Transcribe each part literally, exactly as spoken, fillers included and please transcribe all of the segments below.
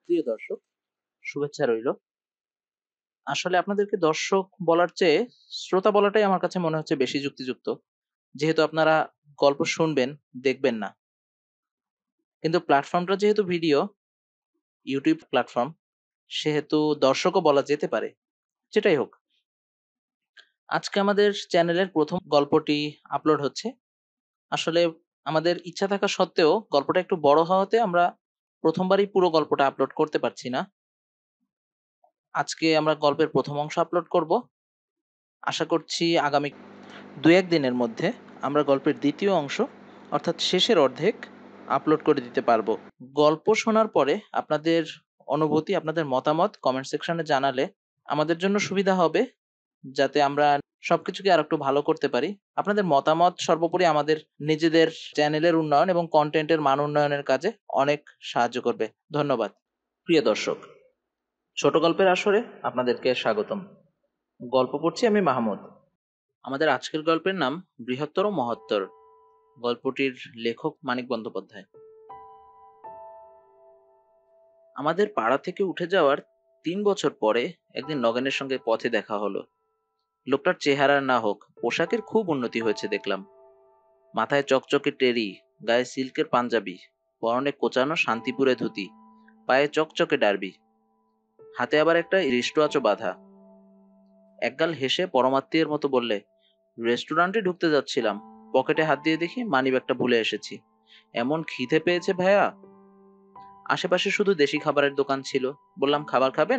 প্রিয় দর্শক, শুভেচ্ছা রইল। আসলে আপনাদেরকে দর্শক বলার চেয়ে শ্রোতা বলাটাই আমার কাছে মনে হচ্ছে বেশি যুক্তিযুক্ত। যেহেতু আপনারা গল্প শুনবেন, দেখবেন না। কিন্তু প্ল্যাটফর্মটা যেহেতু ভিডিও, ইউটিউব প্ল্যাটফর্ম, সেহেতু দর্শকও বলা যেতে পারে। যেটাই হোক, আজকে আমাদের চ্যানেলের প্রথম গল্পটি আপলোড হচ্ছে। আসলে আমাদের ইচ্ছা থাকা সত্ত্বেও গল্পটা একটু বড় হওয়াতে আমরা প্রথমবারই পুরো গল্পটা আপলোড করতে পারছি না। আজকে আমরা গল্পের প্রথম অংশ আপলোড করব। আশা করছি আগামী দু এক দিনের মধ্যে আমরা গল্পের দ্বিতীয় অংশ অর্থাৎ শেষের অর্ধেক আপলোড করে দিতে পারবো। গল্প শোনার পরে আপনাদের অনুভূতি, আপনাদের মতামত কমেন্ট সেকশনে জানালে আমাদের জন্য সুবিধা হবে, যাতে আমরা সবকিছুকে আর একটু ভালো করতে পারি। আপনাদের মতামত সর্বোপরি আমাদের নিজেদের চ্যানেলের উন্নয়ন এবং কন্টেন্টের মান উন্নয়নের কাজে অনেক সাহায্য করবে। ধন্যবাদ। প্রিয় দর্শক, ছোট গল্পের আসরে আপনাদেরকে স্বাগতম। গল্প পড়ছি আমি মাহমুদ। আমাদের আজকের গল্পের নাম বৃহত্তর মহত্তর। গল্পটির লেখক মানিক বন্দ্যোপাধ্যায়। আমাদের পাড়া থেকে উঠে যাওয়ার তিন বছর পরে একদিন নগেনের সঙ্গে পথে দেখা হলো। লোকটার চেহারার না হোক, পোশাকের খুব উন্নতি হয়েছে দেখলাম। মাথায় চকচকে টেরি, গায়ে সিল্কের পাঞ্জাবি, পরনে কোচানো শান্তিপুরে ধুতি, পায়ে চকচকে ডার্বি, হাতে আবার একটা রিস্টোয়াচও বাঁধা। একগাল হেসে পরমাত্মীয়ের মতো বললে, রেস্টুরেন্টে ঢুকতে যাচ্ছিলাম, পকেটে হাত দিয়ে দেখি মানিব্যাগটা ভুলে এসেছি। এমন খিদে পেয়েছে ভাইয়া। আশেপাশে শুধু দেশি খাবারের দোকান ছিল। বললাম, খাবার খাবেন?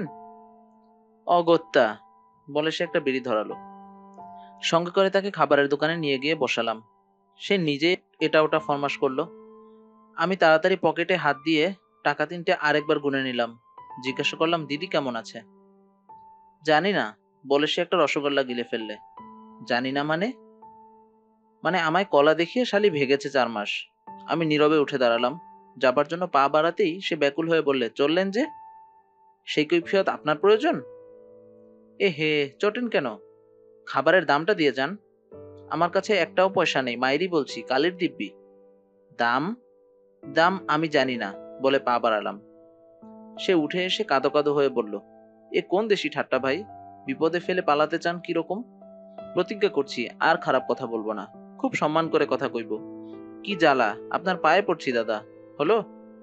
অগত্যা, বলে সে একটা বিড়ি ধরালো। সঙ্গে করে তাকে খাবারের দোকানে নিয়ে গিয়ে বসালাম। সে নিজে এটা ওটা ফরমাশ করলো। আমি তাড়াতাড়ি পকেটে হাত দিয়ে টাকা তিনটে আরেকবার গুনে নিলাম। জিজ্ঞাসা করলাম, দিদি কেমন আছে? জানি না, বলে সে একটা রসগোল্লা গিলে ফেললে। জানি না মানে? মানে আমায় কলা দেখিয়ে শালি ভেগেছে চার মাস। আমি নীরবে উঠে দাঁড়ালাম। যাবার জন্য পা বাড়াতেই সে ব্যাকুল হয়ে বললে, চললেন যে? সেই কৈফিয়ত আপনার প্রয়োজন? এ হে, চটেন কেন? খাবারের দামটা দিয়ে যান। আমার কাছে একটাও পয়সা নেই, মাইরি বলছি, কালির দিব্যি। দাম? দাম আমি জানি না, বলে পা বাড়ালাম। সে উঠে এসে কাঁদো কাঁদো হয়ে বলল, এ কোন দেশি ঠাট্টা ভাই? বিপদে ফেলে পালাতে চান কিরকম? প্রতিজ্ঞা করছি আর খারাপ কথা বলবো না, খুব সম্মান করে কথা কইব। কি জ্বালা, আপনার পায়ে পড়ছি দাদা, হলো?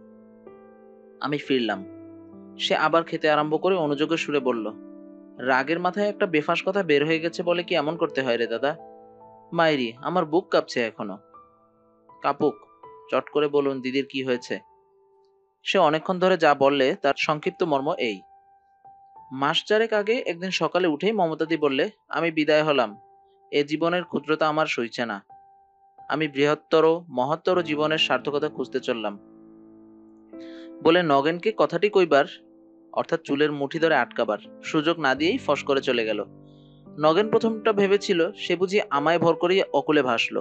আমি ফিরলাম। সে আবার খেতে আরম্ভ করে অনুযোগের সুরে বলল, রাগের মাথায় একটা বেফাস কথা বের হয়ে গেছে বলে কি এমন করতে হয় রে দাদা? মাইরি, আমার বুক কাঁপছে এখনো। কাপুক, চট করে বলুন দিদির কি হয়েছে। সে অনেকক্ষণ ধরে যা বললে তার সংক্ষিপ্ত মর্ম এই। মাস চারেক আগে একদিন সকালে উঠেই মমতাদি বললে, আমি বিদায় হলাম, এ জীবনের ক্ষুদ্রতা আমার সইছে না, আমি বৃহত্তর মহত্তর জীবনের সার্থকতা খুঁজতে চললাম। বলে নগেনকে কথাটি কইবার অর্থাৎ চুলের মুঠি ধরে আটকাবার সুযোগ না দিয়েই ফস করে চলে গেল। নগেন প্রথমটা ভেবেছিল সে বুঝি আমায় ভর করিয়ে অকুলে ভাসল।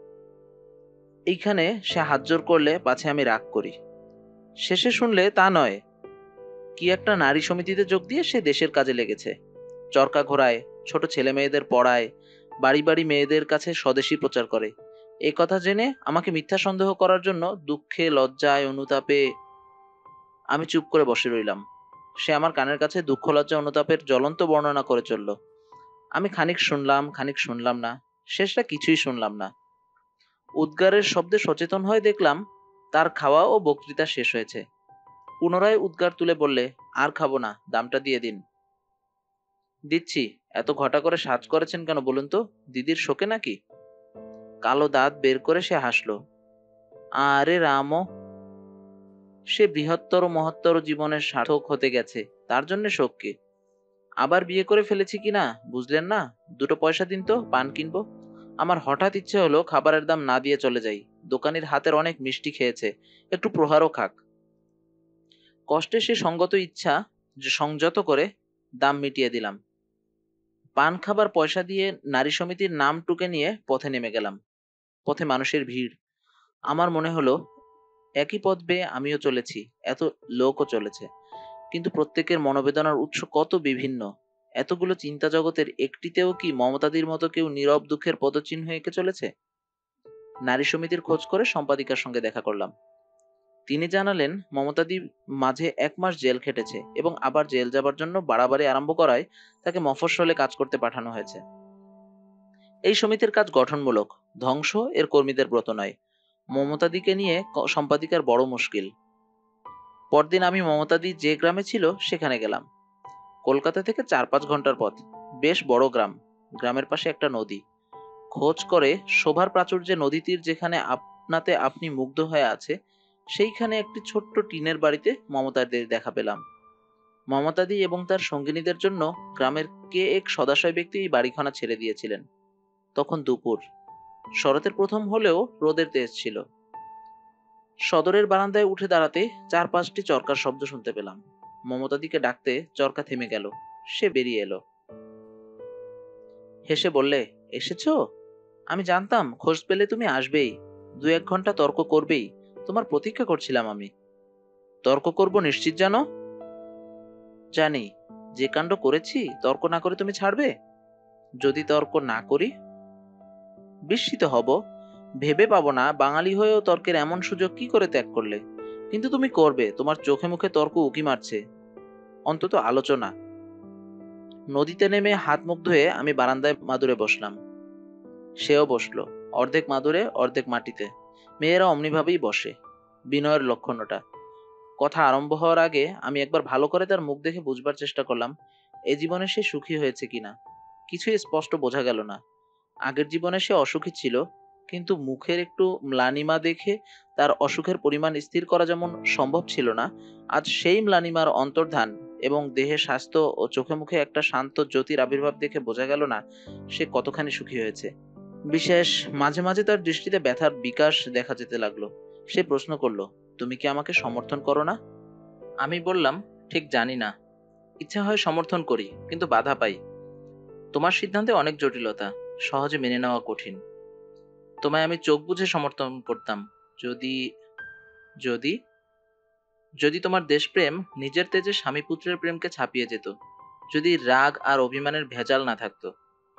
এইখানে সে হাত জোর করলে পাছে আমি রাগ করি। শেষে শুনলে তা নয়, কি একটা নারী সমিতিতে যোগ দিয়ে সে দেশের কাজে লেগেছে। চরকা ঘোরায়, ছোট ছেলে মেয়েদের পড়ায়, বাড়ি বাড়ি মেয়েদের কাছে স্বদেশী প্রচার করে। এই কথা জেনে আমাকে মিথ্যা সন্দেহ করার জন্য দুঃখে, লজ্জায়, অনুতাপে আমি চুপ করে বসে রইলাম। সে আমার কানের কাছে দুঃখ, লজ্জা, অনুতাপের জ্বলন্ত বর্ণনা করে চলল। আমি খানিক শুনলাম, খানিক শুনলাম না, শেষটা কিছুই শুনলাম না। উদ্গারের শব্দে সচেতন হয়ে দেখলাম তার খাওয়া ও বক্তৃতা শেষ হয়েছে। পুনরায় উদ্গার তুলে বললে, আর খাবো না, দামটা দিয়ে দিন। দিচ্ছি। এত ঘটা করে সাজ করেছেন কেন বলুন তো? দিদির শোকে নাকি? কালো দাঁত বের করে সে হাসলো। আরে রাম, সে বৃহত্তর মহত্তর জীবনের সার্থক হতে গেছে, তার জন্য শোককে। আবার বিয়ে করে ফেলেছি কিনা বুঝলেন না? দুটো পয়সা দিন তো, পান কিনবো। আমার হঠাৎ ইচ্ছে হলো খাবারের দাম না দিয়ে চলে যাই। দোকানির হাতের অনেক মিষ্টি খেয়েছে, একটু প্রহারও খাক। কষ্টে সে সঙ্গত ইচ্ছা যে সংযত করে দাম মিটিয়ে দিলাম। পান খাবার পয়সা দিয়ে নারী সমিতির নাম টুকে নিয়ে পথে নেমে গেলাম। পথে মানুষের ভিড়। আমার মনে হলো একই পথ বেয়ে আমিও চলেছি, এত লোকও চলেছে, কিন্তু প্রত্যেকের মনোবেদনার উৎস কত বিভিন্ন। এতগুলো চিন্তা জগতের একটিতেও কি মমতাদির মতো কেউ নীরব দুঃখের পদচিহ্ন এঁকে চলেছে? নারী সমিতির খোঁজ করে সম্পাদিকার সঙ্গে দেখা করলাম। তিনি জানালেন মমতাদি মাঝে এক মাস জেল খেটেছে এবং আবার জেল যাবার জন্য বাড়াবাড়ি আরম্ভ করায় তাকে মফস্বলে কাজ করতে পাঠানো হয়েছে। এই সমিতির কাজ গঠনমূলক, ধ্বংস এর কর্মীদের ব্রত নয়। মমতাদিকে নিয়ে ক- সম্পাদিকার বড় মুশকিল। পরদিন আমি মমতাদি যে গ্রামে ছিল সেখানে গেলাম। কলকাতা থেকে চার পাঁচ ঘন্টার পথ। বেশ বড় গ্রাম। গ্রামের পাশে একটা নদী। খোঁজ করে শোভার প্রাচুর্যে নদী তীর যেখানে আপনাতে আপনি মুগ্ধ হয়ে আছে, সেইখানে একটি ছোট্ট টিনের বাড়িতে মমতাদির দেখা পেলাম। মমতাদি এবং তার সঙ্গিনীদের জন্য গ্রামের কে এক সদাশয় ব্যক্তি এই বাড়িখানা ছেড়ে দিয়েছিলেন। তখন দুপুর। শরতের প্রথম হলেও রোদের তেজ ছিল। সদরের বারান্দায় উঠে দাঁড়াতে চার পাঁচটি চরকার শব্দ শুনতে পেলাম। মমতাদিকে ডাকতে চরকা থেমে গেল। সে বেরিয়ে এলো। হেসে বললে, এসেছো? আমি জানতাম খোঁজ পেলে তুমি আসবেই। দু এক ঘন্টা তর্ক করবেই। তোমার প্রতীক্ষা করছিলাম আমি। তর্ক করব নিশ্চিত জানো? জানি। যে কাণ্ড করেছি তর্ক না করে তুমি ছাড়বে? যদি তর্ক না করি? বিস্মিত হব। ভেবে পাবো না বাঙালি হয়েও তর্কের এমন সুযোগ কি করে ত্যাগ করলে। কিন্তু তুমি করবে। তোমার চোখে মুখে তর্ক উকি মারছে। অন্তত আলোচনা। নদীতে নেমে হাত মুখ ধুয়ে আমি বারান্দায় মাদুরে বসলাম। সেও বসলো। অর্ধেক মাদুরে অর্ধেক মাটিতে। মেয়েরা অমনিভাবেই বসে। বিনয়ের লক্ষণ ওটা। কথা আরম্ভ হওয়ার আগে আমি একবার ভালো করে তার মুখ দেখে বুঝবার চেষ্টা করলাম এ জীবনে সে সুখী হয়েছে কিনা। কিছুই স্পষ্ট বোঝা গেল না। আগের জীবনে সে অসুখী ছিল, কিন্তু মুখের একটু ম্লানিমা দেখে তার অসুখের পরিমাণ স্থির করা যেমন সম্ভব ছিল না, আজ সেই ম্লানিমার অন্তর্ধান এবং দেহে স্বাস্থ্য ও চোখে মুখে একটা শান্ত জ্যোতির আবির্ভাব দেখে বোঝা গেল না সে কতখানি সুখী হয়েছে। বিশেষ মাঝে মাঝে তার দৃষ্টিতে ব্যথার বিকাশ দেখা যেতে লাগলো। সে প্রশ্ন করলো, তুমি কি আমাকে সমর্থন করো না? আমি বললাম, ঠিক জানি না। ইচ্ছা হয় সমর্থন করি, কিন্তু বাধা পাই। তোমার সিদ্ধান্তে অনেক জটিলতা, সহজে মেনে নেওয়া কঠিন। তোমায় আমি চোখ বুজে সমর্থন করতাম যদি যদি যদি তোমার দেশপ্রেম নিজের তেজে স্বামী পুত্রের প্রেমকে ছাপিয়ে যেত, যদি রাগ আর অভিমানের ভেজাল না থাকতো।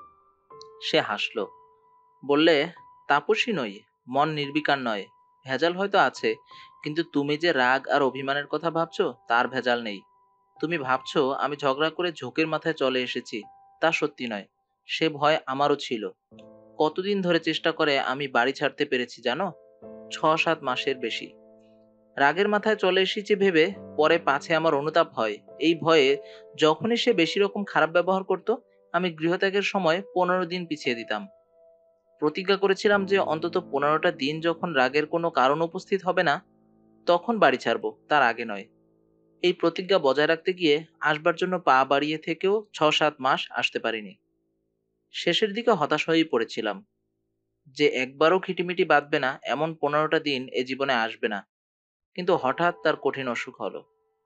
সে হাসলো। বললে, তাপসী নই, মন নির্বিকার নয়। ভেজাল হয়তো আছে, কিন্তু তুমি যে রাগ আর অভিমানের কথা ভাবছো তার ভেজাল নেই। তুমি ভাবছো আমি ঝগড়া করে ঝোঁকের মাথায় চলে এসেছি, তা সত্যি নয়। সে ভয় আমারও ছিল। কতদিন ধরে চেষ্টা করে আমি বাড়ি ছাড়তে পেরেছি জানো? ছ সাত মাসের বেশি। রাগের মাথায় চলে এসেছি ভেবে পরে পাছে আমার অনুতাপ হয়। এই ভয়ে যখনই সে বেশি রকম খারাপ ব্যবহার করত, আমি গৃহত্যাগের সময় পনেরো দিন পিছিয়ে দিতাম। প্রতিজ্ঞা করেছিলাম যে অন্তত পনেরোটা দিন যখন রাগের কোনো কারণ উপস্থিত হবে না, তখন বাড়ি ছাড়বো, তার আগে নয়। এই প্রতিজ্ঞা বজায় রাখতে গিয়ে আসবার জন্য পা বাড়িয়ে থেকেও ছ সাত মাস আসতে পারিনি। শেষের দিকে হতাশ হয়েই পড়েছিলাম যে একবারও খিটিমিটি বাঁধবে না এমন পনেরোটা দিন এ জীবনে আসবে না। কিন্তু হঠাৎ তার কঠিন অসুখ হলো।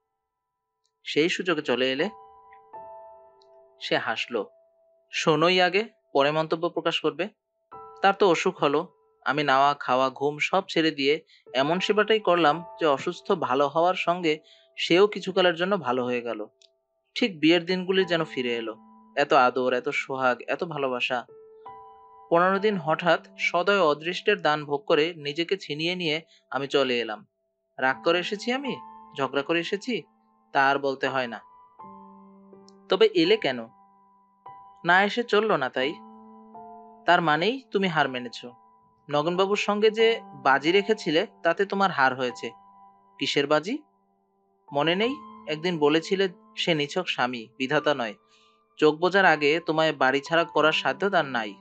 সেই সুযোগে চলে এলে। সে হাসলো। শোনোই আগে, পরে মন্তব্য প্রকাশ করবে। তার তো অসুখ হলো। আমি নাওয়া খাওয়া ঘুম সব ছেড়ে দিয়ে এমন সেবাটাই করলাম যে অসুস্থ ভালো হওয়ার সঙ্গে সেও কিছুকালের জন্য ভালো হয়ে গেল। ঠিক বিয়ের দিনগুলি যেন ফিরে এলো। এত আদর, এত সোহাগ, এত ভালোবাসা। পনেরো দিন হঠাৎ সদয় অদৃষ্টের দান ভোগ করে নিজেকে ছিনিয়ে নিয়ে আমি চলে এলাম। রাগ করে এসেছি আমি? ঝগড়া করে এসেছি? তা আর বলতে হয় না। তবে এলে কেন? না এসে চললো না তাই? তার মানেই তুমি হার মেনেছো। নগেনবাবুর সঙ্গে যে বাজি রেখেছিলে তাতে তোমার হার হয়েছে। কিসের বাজি? মনে নেই? একদিন বলেছিলে সে নিছক স্বামী, বিধাতা নয়। চোখ বোঝার আগে তোমায় বাড়ি ছাড়া করার সাধ্য তার নাই।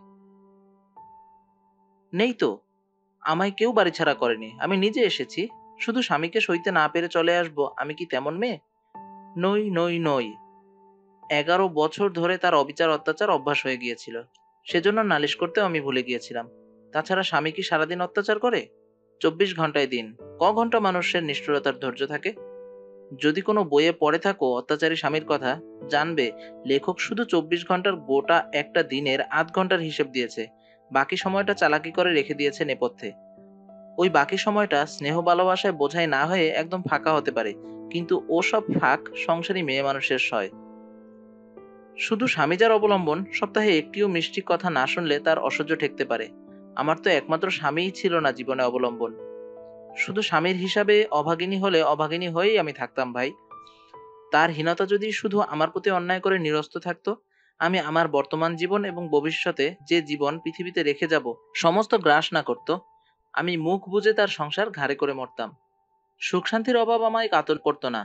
নেই তো। আমায় কেউ বাড়ি ছাড়া করেনি, আমি নিজে এসেছি। শুধু স্বামীকে সইতে না পেরে চলে আসবো, আমি কি তেমন মেয়ে? নই, নই, নই। এগারো বছর ধরে তার অবিচার অত্যাচার অভ্যাস হয়ে গিয়েছিল। সেজন্য নালিশ করতেও আমি ভুলে গিয়েছিলাম। তাছাড়া স্বামী কি সারাদিন অত্যাচার করে? চব্বিশ ঘন্টায় দিন। ক ঘন্টা মানুষের নিষ্ঠুরতার ধৈর্য থাকে? যদি কোনো বইয়ে পড়ে থাকো অত্যাচারী স্বামীর কথা, জানবে লেখক শুধু চব্বিশ ঘন্টার গোটা একটা দিনের আধ ঘন্টার হিসেব দিয়েছে। বাকি সময়টা চালাকি করে রেখে দিয়েছে নেপথ্যে। ওই বাকি সময়টা স্নেহ ভালোবাসায় বোঝাই না হয়ে একদম ফাঁকা হতে পারে, কিন্তু ও সব ফাঁক সংসারী মেয়ে মানুষের সয়। শুধু স্বামী যার অবলম্বন, সপ্তাহে একটিও মিষ্টি কথা না শুনলে তার অসহ্য ঠেকতে পারে। আমার তো একমাত্র স্বামীই ছিল না জীবনে অবলম্বন। শুধু স্বামীর হিসাবে অভাগিনী হলে অভাগিনী হয়েই আমি থাকতাম ভাই। তার হীনতা যদি শুধু আমার প্রতি অন্যায় করে নিরস্ত থাকতো, আমি আমার বর্তমান জীবন এবং ভবিষ্যতে যে জীবন পৃথিবীতে রেখে যাব সমস্ত গ্রাস না করত, আমি মুখ বুজে তার সংসার ঘাড়ে করে মরতাম। সুখ শান্তির অভাব আমায় কাতর করতো না।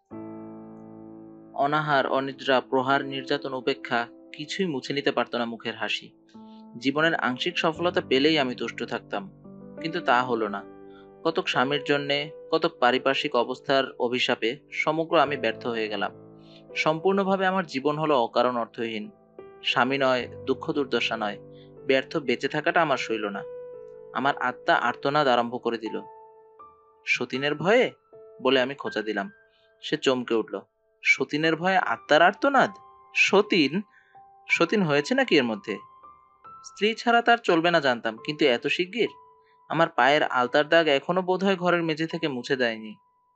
অনাহার, অনিদ্রা, প্রহার, নির্যাতন, উপেক্ষা কিছুই মুছে নিতে পারতো না মুখের হাসি। জীবনের আংশিক সফলতা পেলেই আমি তুষ্ট থাকতাম, কিন্তু তা হলো না। কতক স্বামীর জন্যে, কতক পারিপার্শ্বিক অবস্থার অভিশাপে সমগ্র আমি ব্যর্থ হয়ে গেলাম। সম্পূর্ণভাবে আমার জীবন হলো অকারণ অর্থহীন। স্বামী নয়, দুঃখ দুর্দশা নয়, ব্যর্থ বেঁচে থাকাটা আমার সইল না। আমার আত্মা আর্তনাদ আরম্ভ করে দিল। সতীনের ভয়ে, বলে আমি খোঁচা দিলাম। সে চমকে উঠল। সতীনের ভয়ে আত্মার আর্তনাদ? সতীন? সতীন হয়েছে নাকি এর মধ্যে? স্ত্রী ছাড়া তার চলবে না জানতাম, কিন্তু এত শিগগির? আমার পায়ের আলতার দাগ এখনো বোধহয় ঘরের মেঝে থেকে মুছে দেয়নি।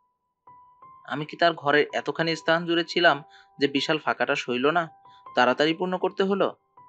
আমি কি তার ঘরের এতখানি স্থান জুড়ে ছিলাম যে বিশাল ফাঁকাটা সইল না? তাড়াতাড়ি পূর্ণ করতে হলো।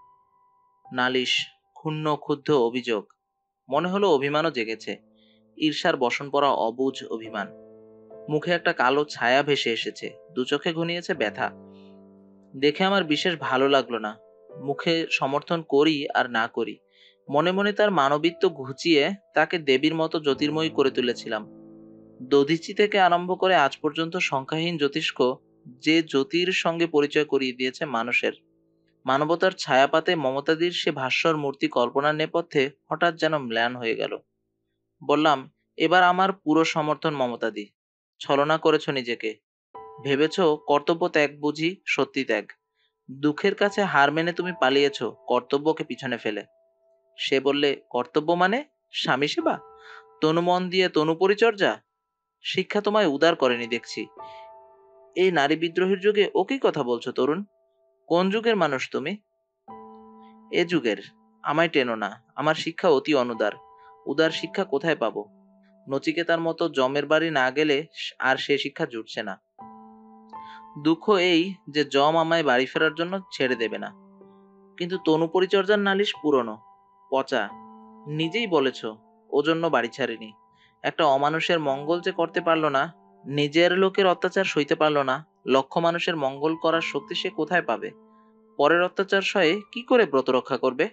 নালিশ, ক্ষুণ্ণ ক্ষুব্ধ অভিযোগ, মনে হলো অভিমানও জেগেছে। ঈর্ষার বসন পড়া অবুঝ অভিমান। মুখে একটা কালো ছায়া ভেসে এসেছে, দু চোখে ঘনিয়েছে ব্যথা। দেখে আমার বিশেষ ভালো লাগলো না। মুখে সমর্থন করি আর না করি, মনে মনে তার মানবিত্ব ঘুচিয়ে তাকে দেবীর মতো জ্যোতির্ময়ী করে তুলেছিলাম। দধিচি থেকে আরম্ভ করে আজ পর্যন্ত সংখ্যাহীন জ্যোতিষ্ক যে জ্যোতির সঙ্গে পরিচয় করিয়ে দিয়েছে মানুষের। মানবতার ছায়াপাতে মমতাদির সে ভাস্বর মূর্তি কল্পনার নেপথ্যে হঠাৎ যেন ম্লান হয়ে গেল। বললাম, এবার আমার পুরো সমর্থন মমতাদি। ছলনা করেছ নিজেকে, ভেবেছ কর্তব্য ত্যাগ বুঝি সত্যি ত্যাগ। দুঃখের কাছে হার মেনে তুমি পালিয়েছ কর্তব্যকে পিছনে ফেলে। সে বললে, কর্তব্য মানে স্বামী সেবা, তনু মন দিয়ে তনু পরিচর্যা? শিক্ষা তোমায় উদার করেনি দেখছি। এই নারী বিদ্রোহের যুগে ও কি কথা বলছো তরুণ? কোন যুগের মানুষ তুমি? এ যুগের। আমায় টেনো না, আমার শিক্ষা অতি অনুদার। উদার শিক্ষা কোথায় পাবো? নচিকেতার মতো জমের বাড়ি না গেলে আর সে শিক্ষা জুটছে না। দুঃখ এই যে জম আমায় বাড়ি ফেরার জন্য ছেড়ে দেবে না। কিন্তু তনু পরিচর্যার নালিশ পুরনো, পচা। নিজেই বলেছ ও জন্য বাড়ি ছাড়েনি। একটা অমানুষের মঙ্গল যে করতে পারলো না, নিজের লোকের অত্যাচার সইতে পারলো না, লক্ষ মানুষের মঙ্গল করার শক্তি সে কোথায় পাবে? পরের অত্যাচার সয়ে কি করে ব্রত রক্ষা করবে?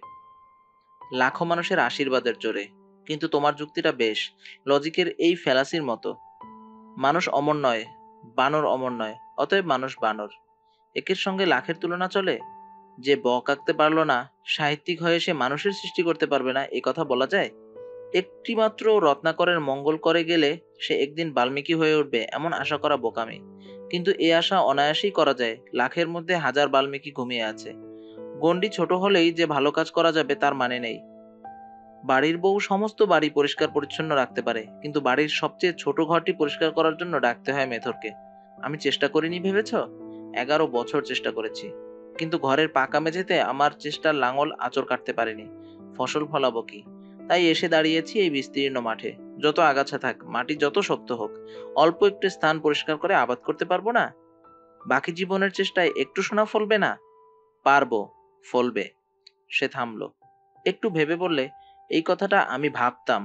লাখো মানুষের আশীর্বাদের জোরে। কিন্তু তোমার যুক্তিটা বেশ লজিকের এই ফ্যালাসির মতো। মানুষ অমর নয়, বানর অমর নয়, অতএব মানুষ বানর। একের সঙ্গে লাখের তুলনা চলে? যে বক আঁকতে পারলো না, সাহিত্যিক হয়ে সে মানুষের সৃষ্টি করতে পারবে না, এ কথা বলা যায়? একটি মাত্র রত্নাকরের মঙ্গল করে গেলে সে একদিন বাল্মীকি হয়ে উঠবে, এমন আশা করা বোকামি। কিন্তু এ আশা অনায়াসেই করা যায়। লাখের মধ্যে হাজার বাল্মীকি ঘুমিয়ে আছে। গণ্ডি ছোট হলেই যে ভালো কাজ করা যাবে তার মানে নেই। বাড়ির বউ সমস্ত বাড়ি পরিষ্কার পরিচ্ছন্ন রাখতে পারে, কিন্তু বাড়ির সবচেয়ে ছোট ঘরটি পরিষ্কার করার জন্য ডাকতে হয় মেথরকে। আমি চেষ্টা করিনি ভেবেছ? এগারো বছর চেষ্টা করেছি, কিন্তু ঘরের পাকা মেঝেতে আমার চেষ্টার লাঙল আঁচড় কাটতে পারেনি। ফসল ফলাবো কি? তাই এসে দাঁড়িয়েছি এই বিস্তীর্ণ মাঠে। যত আগাছা থাক, মাটি যত শক্ত হোক, অল্প একটু স্থান পরিষ্কার করে আবাদ করতে পারবো না? বাকি জীবনের চেষ্টায় একটু সোনা ফলবে না? পারবো, ফলবে। সে থামলো, একটু ভেবে বললে, এই কথাটা আমি ভাবতাম,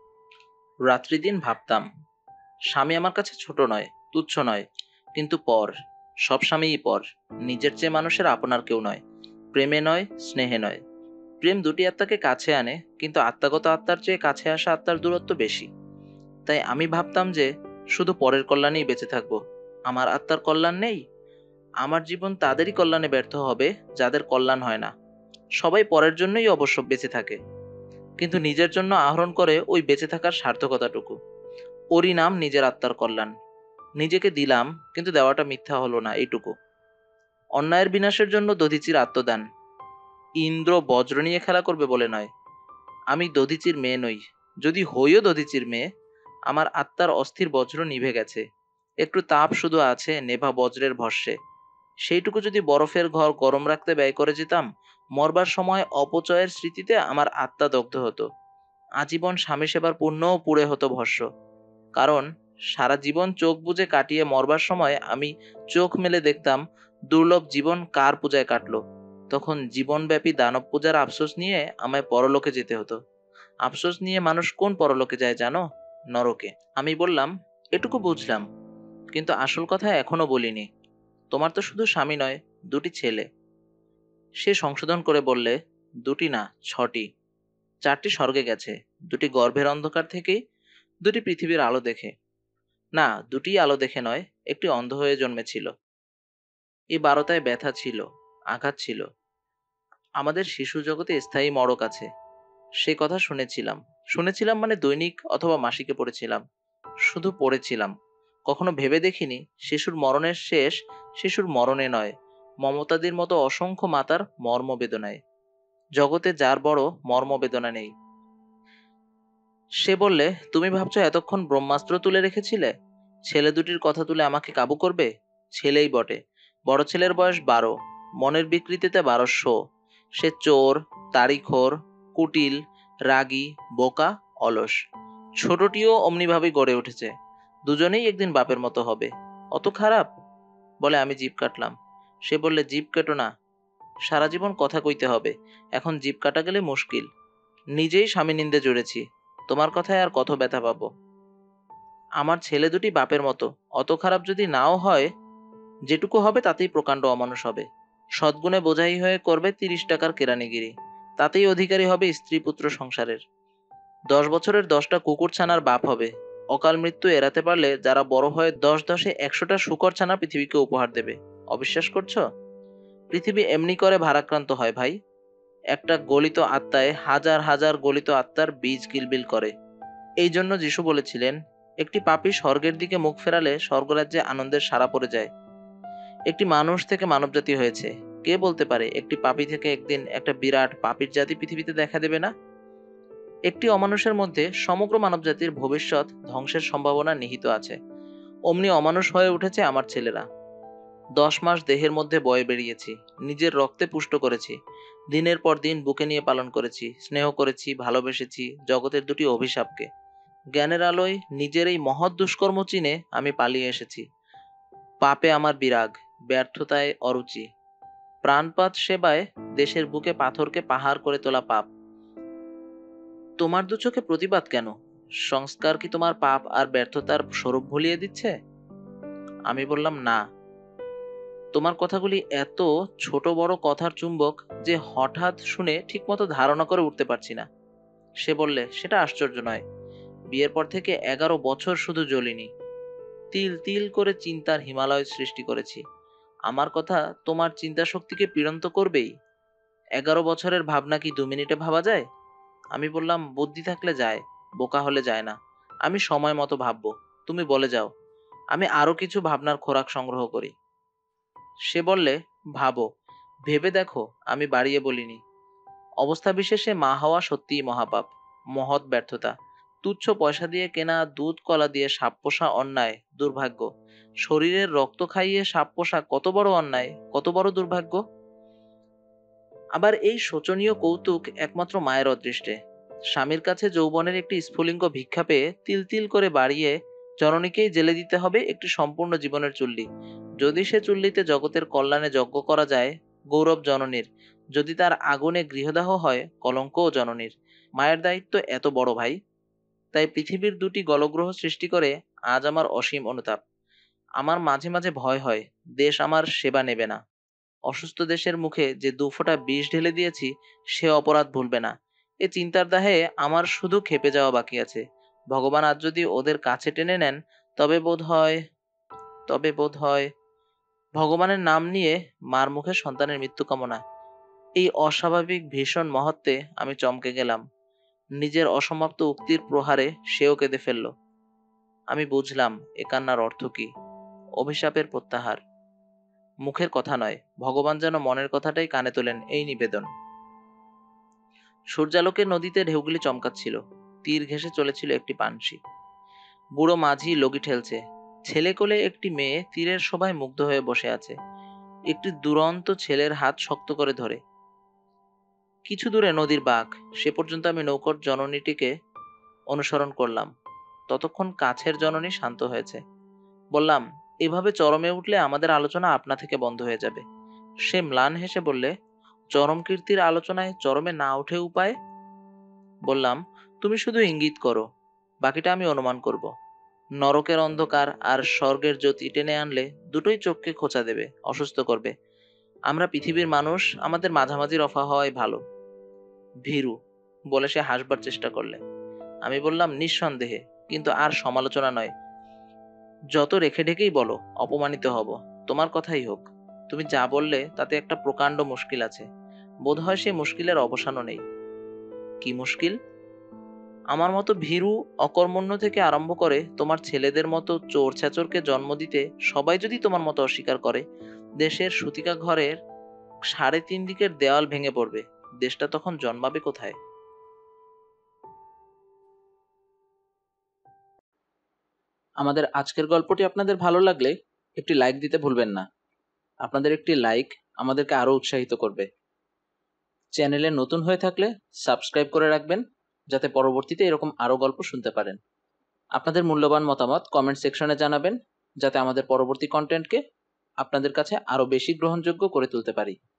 রাত্রিদিন ভাবতাম। স্বামী আমার কাছে ছোট নয়, তুচ্ছ নয়, কিন্তু পর। সব স্বামীই পর। নিজের চেয়ে মানুষের আপনার কেউ নয়। প্রেমে নয়, স্নেহে নয়। প্রেম দুটি আত্মাকে কাছে আনে, কিন্তু আত্মাগত আত্মার চেয়ে কাছে আসা আত্মার দূরত্ব বেশি। তাই আমি ভাবতাম যে শুধু পরের কল্যাণেই বেঁচে থাকবো। আমার আত্মার কল্যাণ নেই। আমার জীবন তাদেরই কল্যাণে ব্যর্থ হবে যাদের কল্যাণ হয় না। সবাই পরের জন্যই অবশ্য বেঁচে থাকে, কিন্তু নিজের জন্য আহরণ করে ওই বেঁচে থাকার সার্থকতাটুকু। ওরই নাম নিজের আত্মার কল্যাণ। নিজেকে দিলাম, কিন্তু দেওয়াটা মিথ্যা হলো না, এইটুকু। অন্যায়ের বিনাশের জন্য দধিচির আত্মদান। ইন্দ্র বজ্র নিয়ে খেলা করবে বলে নয়। আমি দধিচির মেয়ে নই। যদি হইও দধিচির মেয়ে, আমার আত্মার অস্থির বজ্র নিভে গেছে। একটু তাপ শুধু আছে নেভা বজ্রের ভস্যে। সেইটুকু যদি বরফের ঘর গরম রাখতে ব্যয় করে যেতাম, মরবার সময় অপচয়ের স্মৃতিতে আমার আত্মা দগ্ধ হতো। আজীবন স্বামী সেবার পুণ্যও পুড়ে হতো ভস্য। কারণ সারা জীবন চোখ বুজে কাটিয়ে মরবার সময় আমি চোখ মেলে দেখতাম দুর্লভ জীবন কার পূজায় কাটলো। তখন জীবনব্যাপী দানব পূজার আফসোস নিয়ে আমায় পরলোকে যেতে হতো। আফসোস নিয়ে মানুষ কোন পরলোকে যায় জানো? নরকে। আমি বললাম, এটুকু বুঝলাম, কিন্তু আসল কথা এখনো বলিনি। তোমার তো শুধু স্বামী নয়, দুটি ছেলে। সে সংশোধন করে বললে, দুটি না, ছটি। চারটি স্বর্গে গেছে, দুটি গর্ভের অন্ধকার থেকেই, দুটি পৃথিবীর আলো দেখে। না, দুটি আলো দেখে নয়, একটি অন্ধ হয়ে জন্মেছিল। এই বারোটায় ব্যথা ছিল, আঘাত ছিল। আমাদের শিশু জগতে স্থায়ী মড়ক আছে, সে কথা শুনেছিলাম। শুনেছিলাম মানে দৈনিক অথবা মাসিকে পড়েছিলাম। শুধু পড়েছিলাম, কখনো ভেবে দেখিনি শিশুর মরণের শেষ শিশুর মরণে নয়, মমতাদির মতো অসংখ্য মাতার মর্মবেদনায়। জগতে যার বড় মর্মবেদনা নেই। সে বললে, তুমি ভাবছো এতক্ষণ ব্রহ্মাস্ত্র তুলে রেখেছিলে, ছেলে দুটির কথা তুলে আমাকে কাবু করবে? ছেলেই বটে। বড় ছেলের বয়স বারো, মনের বিকৃতিতে বারোশো। সে চোর, তাড়িখোর, কুটিল, রাগী, বোকা, অলস। ছোটটিও অমনিভাবেই গড়ে উঠেছে। দুজনেই একদিন বাপের মতো হবে। অত খারাপ? বলে আমি জিভ কাটলাম। সে বললে, জিভ কেটো না, সারা জীবন কথা কইতে হবে, এখন জিভ কাটা গেলে মুশকিল। নিজেই স্বামী নিন্দে জুড়েছি, তোমার কথায় আর কত ব্যথা পাবো? আমার ছেলে দুটি বাপের মতো, অত খারাপ যদি নাও হয়, যেটুকু হবে তাতেই প্রকাণ্ড অমানুষ হবে। সদ্গুণে বোঝাই হয়ে করবে তিরিশ টাকার কেরানিগিরি, তাতেই অধিকারী হবে স্ত্রী পুত্র সংসারের। দশ বছরের দশটা কুকুর ছানার বাপ হবে। অকাল মৃত্যু এড়াতে পারলে যারা বড় হয়ে দশ দশে একশোটা শুকর ছানা পৃথিবীকে উপহার দেবে। অবিশ্বাস করছো? পৃথিবী এমনি করে ভারাক্রান্ত হয় ভাই। একটা গলিত আত্মায় হাজার হাজার গলিত আত্মার বীজ কিলবিল করে। এই জন্য যিশু বলেছিলেন, একটি পাপী স্বর্গের দিকে মুখ ফেরালে স্বর্গরাজ্যে আনন্দের সাড়া পড়ে যায়। একটি মানুষ থেকে মানবজাতি হয়েছে, কে বলতে পারে একটি পাপী থেকে একদিন একটা বিরাট পাপীর জাতি পৃথিবীতে দেখা দেবে না? একটি অমানুষের মধ্যে সমগ্র মানবজাতির ভবিষ্যৎ ধ্বংসের সম্ভাবনা নিহিত আছে। অমনি অমানুষ হয়ে উঠেছে আমার ছেলেরা। দশ মাস দেহের মধ্যে বয়ে বেরিয়েছি, নিজের রক্তে পুষ্ট করেছি, দিনের পর দিন বুকে নিয়ে পালন করেছি, স্নেহ করেছি, ভালোবেসেছি জগতের দুটি অভিশাপকে। জ্ঞানের আলোয় নিজের এই মহৎ দুষ্কর্ম চিনে আমি পালিয়ে এসেছি। পাপে আমার বিরাগ, ব্যর্থতায় অরুচি, প্রাণপাত সেবায় দেশের বুকে পাথরকে পাহাড় করে তোলা পাপ। তোমার দু চোখে প্রতিবাদ কেন? সংস্কার কি তোমার পাপ আর ব্যর্থতার স্বরূপ ভুলিয়ে দিচ্ছে? আমি বললাম, না। তোমার কথাগুলি এত ছোট বড় কথার চুম্বক যে হঠাৎ শুনে ঠিকমতো ধারণা করে উঠতে পারছি না। সে বললে, সেটা আশ্চর্য নয়। বিয়ের পর থেকে এগারো বছর শুধু জ্বলিনি, তিল তিল করে চিন্তার হিমালয় সৃষ্টি করেছি। আমার কথা তোমার চিন্তা শক্তিকে পীড়ন তো করবেই। এগারো বছরের ভাবনা কি দু মিনিটে ভাবা যায়? আমি বললাম, বুদ্ধি থাকলে যায়, বোকা হলে যায় না। আমি সময় মতো ভাববো, তুমি বলে যাও, আমি আরো কিছু ভাবনার খোরাক সংগ্রহ করি। সে বললে, ভাবো, ভেবে দেখো, আমি বাড়িয়ে বলিনি। অবস্থা বিশেষে মা হওয়া সত্যিই মহাপাপ, মহৎ ব্যর্থতা। তুচ্ছ পয়সা দিয়ে কেনা দুধ কলা দিয়ে সাপ পোষা অন্যায়, দুর্ভাগ্য। শরীরের রক্ত খাইয়ে সাপ পোষা কত বড় অন্যায়, কত বড় দুর্ভাগ্য। আবার এই শোচনীয় কৌতুক একমাত্র মায়ের অদৃষ্টে। স্বামীর কাছে যৌবনের একটি স্ফুলিঙ্গ ভিক্ষা পেয়ে তিল তিল করে বাড়িয়ে জননীকেই জেলে দিতে হবে একটি সম্পূর্ণ জীবনের চুল্লি। যদি সে চুল্লিতে জগতের কল্যাণে যজ্ঞ করা যায়, গৌরব জননীর। যদি তার আগুনে গৃহদাহ হয়, কলঙ্কও জননীর। মায়ের দায়িত্ব এত বড় ভাই। তাই পৃথিবীর দুটি গলগ্রহ সৃষ্টি করে আজ আমার অসীম অনুতাপ। আমার মাঝে মাঝে ভয় হয়, দেশ আমার সেবা নেবে না। অসুস্থ দেশের মুখে যে দু ফোঁটা বিষ ঢেলে দিয়েছি, সে অপরাধ ভুলবে না। এ চিন্তার দাহে আমার শুধু খেপে যাওয়া বাকি আছে। ভগবান আজ যদি ওদের কাছে টেনে নেন, তবে বোধ হয় তবে বোধ হয় ভগবানের নাম নিয়ে মার মুখে সন্তানের মৃত্যু কামনা। এই অস্বাভাবিক ভীষণ মহত্বে আমি চমকে গেলাম। নিজের অসমাপ্ত উক্তির প্রহারে সেও কেঁদে ফেলল। আমি বুঝলাম এ কান্নার অর্থ কি। অভিশাপের প্রত্যাহার। মুখের কথা নয়, ভগবান যেন মনের কথাটাই কানে তোলেন, এই নিবেদন। সূর্যালোকে নদীতে ঢেউগুলি চমকাচ্ছিল। তীর ঘেঁষে চলেছিল একটি পানসি। বুড়ো মাঝি লগি ঠেলছে। ছেলে কোলে একটি মেয়ে তীরের শোভায় মুগ্ধ হয়ে বসে আছে। একটি দুরন্ত ছেলের হাত শক্ত করে ধরে। কিছু দূরে নদীর বাঁক, সে পর্যন্ত আমি নৌকর জননীটিকে অনুসরণ করলাম। ততক্ষণ কাছের জননী শান্ত হয়েছে। বললাম, এভাবে চরমে উঠলে আমাদের আলোচনা আপনা থেকে বন্ধ হয়ে যাবে। সে ম্লান হেসে বললে, চরম কীর্তির আলোচনায় চরমে না উঠে উপায়? বললাম, তুমি শুধু ইঙ্গিত করো। বাকিটা আমি অনুমান করব। নরকের অন্ধকার আর স্বর্গের জ্যোতি টেনে আনলে দুটোই চোখকে খোঁচা দেবে, অসুস্থ করবে। আমরা পৃথিবীর মানুষ, আমাদের মাঝামাঝি রফা হওয়াই ভালো। ভীরু, বলে সে হাসবার চেষ্টা করলে। আমি বললাম, নিঃসন্দেহে, কিন্তু আর সমালোচনা নয়। যত রেখে ঢেকেই বলো, অপমানিত হব। তোমার কথাই হোক। তুমি যা বললে তাতে একটা প্রকাণ্ড মুশকিল আছে। বোধহয় সেই মুশকিলের অবসানও নেই। কি মুশকিল? আমার মতো ভীরু, অকর্মণ্য থেকে আরম্ভ করে তোমার ছেলেদের মতো চোর ছেচরকে জন্ম দিতে সবাই যদি তোমার মতো অস্বীকার করে, দেশের সুতিকা ঘরের সাড়ে তিন দিকের দেওয়াল ভেঙে পড়বে। দেশটা তখন জন্মাবে কোথায়? আমাদের আজকের গল্পটি আপনাদের ভালো লাগলে একটি লাইক দিতে ভুলবেন না। আপনাদের একটি লাইক আমাদেরকে আরো উৎসাহিত করবে। চ্যানেলে নতুন হয়ে থাকলে সাবস্ক্রাইব করে রাখবেন, যাতে পরবর্তীতে এরকম আরো গল্প শুনতে পারেন। আপনাদের মূল্যবান মতামত কমেন্ট সেকশনে জানাবেন, যাতে আমাদের পরবর্তী কন্টেন্টকে আপনাদের কাছে আরো বেশি গ্রহণযোগ্য করে তুলতে পারি।